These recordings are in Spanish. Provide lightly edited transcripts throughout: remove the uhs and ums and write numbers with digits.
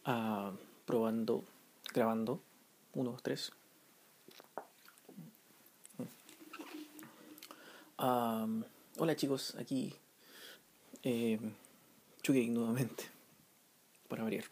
Ah, probando, grabando. Uno, dos, tres. Ah, hola chicos, aquí eh, Chugue nuevamente, para variar.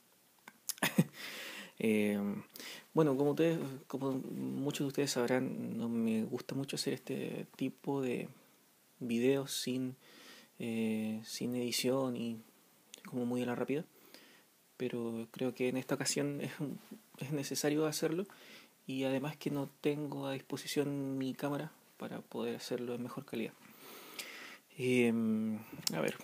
Eh, bueno, como muchos de ustedes sabrán, no me gusta mucho hacer este tipo de videos sin edición y como muy a la rápida, pero creo que en esta ocasión es necesario hacerlo y además que no tengo a disposición mi cámara para poder hacerlo en mejor calidad. Eh, a ver,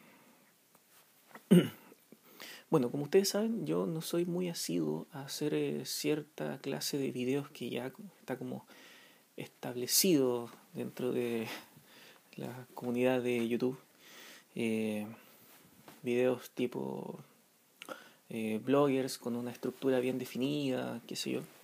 bueno, como ustedes saben, yo no soy muy asiduo a hacer cierta clase de videos que ya está como establecido dentro de la comunidad de YouTube. Eh, Videos tipo bloggers con una estructura bien definida, qué sé yo.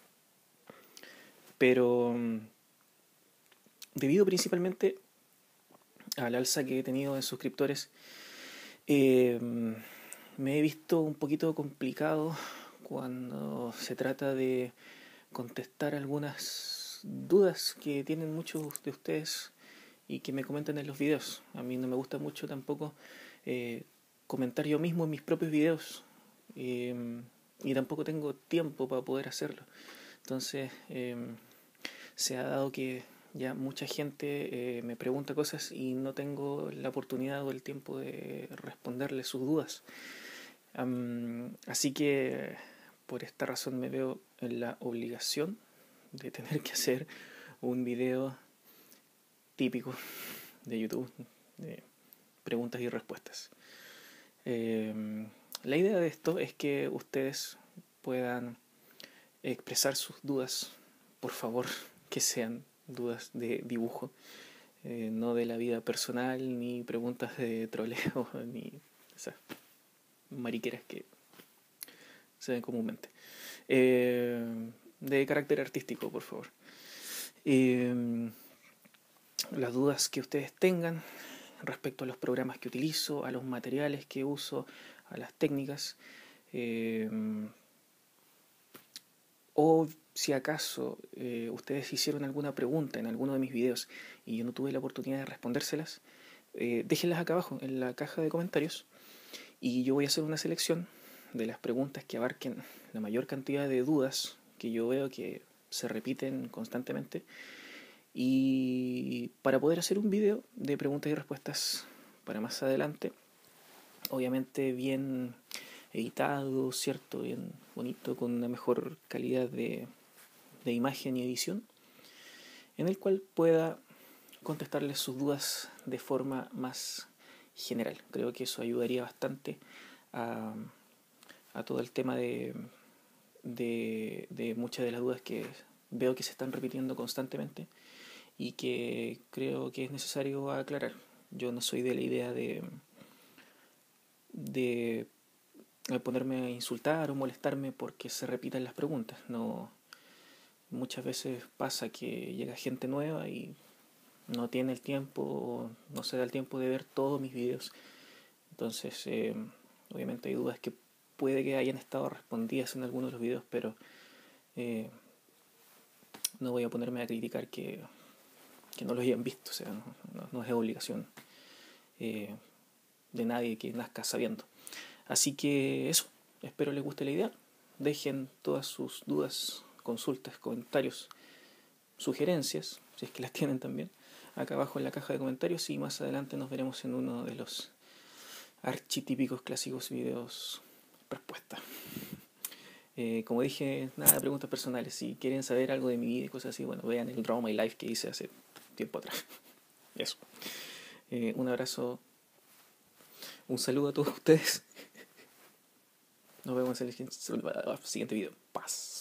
Pero debido principalmente al alza que he tenido en suscriptores, eh, me he visto un poquito complicado cuando se trata de contestar algunas dudas que tienen muchos de ustedes y que me comentan en los videos. A mí no me gusta mucho tampoco eh, comentar yo mismo en mis propios videos, eh, y tampoco tengo tiempo para poder hacerlo. Entonces se ha dado que ya mucha gente me pregunta cosas y no tengo la oportunidad o el tiempo de responderle sus dudas. Así que por esta razón me veo en la obligación de tener que hacer un video típico de YouTube de preguntas y respuestas. La idea de esto es que ustedes puedan expresar sus dudas, por favor, que sean dudas de dibujo, no de la vida personal, ni preguntas de troleo, ni esas mariqueras que se ven comúnmente. De carácter artístico, por favor. Eh, las dudas que ustedes tengan respecto a los programas que utilizo, a los materiales que uso, a las técnicas, eh, o si acaso ustedes hicieron alguna pregunta en alguno de mis videos y yo no tuve la oportunidad de respondérselas, déjenlas acá abajo en la caja de comentarios y yo voy a hacer una selección de las preguntas que abarquen la mayor cantidad de dudas que yo veo que se repiten constantemente, y para poder hacer un video de preguntas y respuestas para más adelante, obviamente bien editado, cierto, bien bonito, con una mejor calidad de imagen y edición, en el cual pueda contestarles sus dudas de forma más general. Creo que eso ayudaría bastante a, a todo el tema de muchas de las dudas que veo que se están repitiendo constantemente y que creo que es necesario aclarar. Yo no soy de la idea de ponerme a insultar o molestarme porque se repitan las preguntas. No, muchas veces pasa que llega gente nueva y no tiene el tiempo, no se da el tiempo de ver todos mis videos. Entonces, obviamente hay dudas que puede que hayan estado respondidas en algunos de los videos, pero eh, no voy a ponerme a criticar que no los hayan visto. O sea, no es obligación eh, de nadie que nazca sabiendo. Así que eso, espero les guste la idea. Dejen todas sus dudas, consultas, comentarios, sugerencias, si es que las tienen también, acá abajo en la caja de comentarios, y más adelante nos veremos en uno de los architípicos clásicos videos respuesta. Como dije, nada de preguntas personales. Si quieren saber algo de mi vida y cosas así, bueno, vean el Draw My Life que hice hace tiempo atrás. Eso. Un abrazo, un saludo a todos ustedes. Nos vemos en el siguiente video. Paz.